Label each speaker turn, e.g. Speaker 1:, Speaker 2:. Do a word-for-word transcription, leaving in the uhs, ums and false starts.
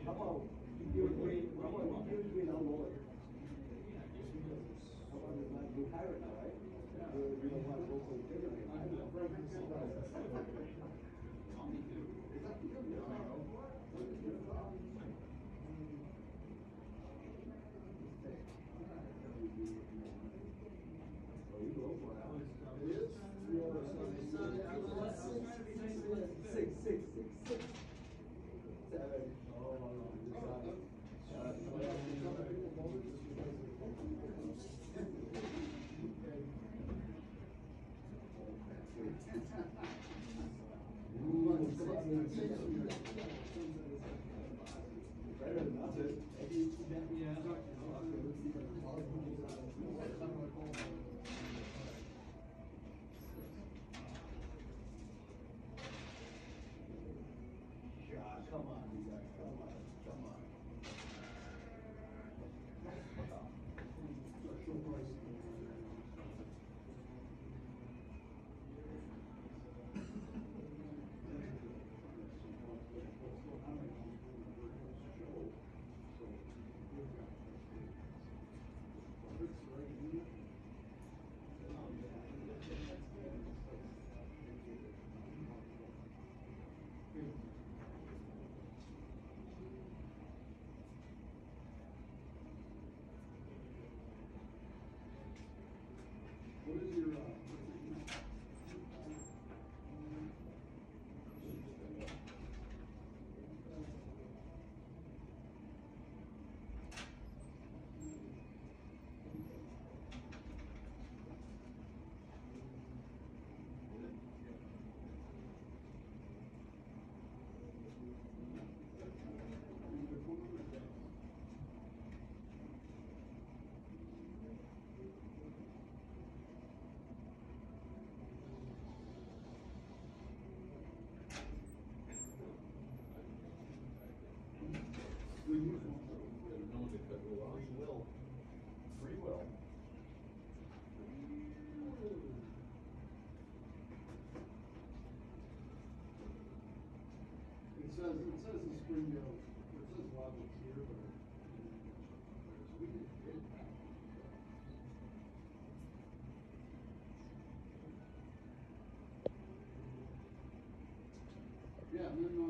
Speaker 1: How about you agree, how about you agree now lower? How about you not do higher now, right? You you don't want to go so differently. Six, six, six, six, seven. Better than nothing. God, come on, you guys, come on, come on. What is your, uh, free will. Free will. It says, it says in Springdale, it says Robert's here, but we didn't get it back. Yeah, and then, uh,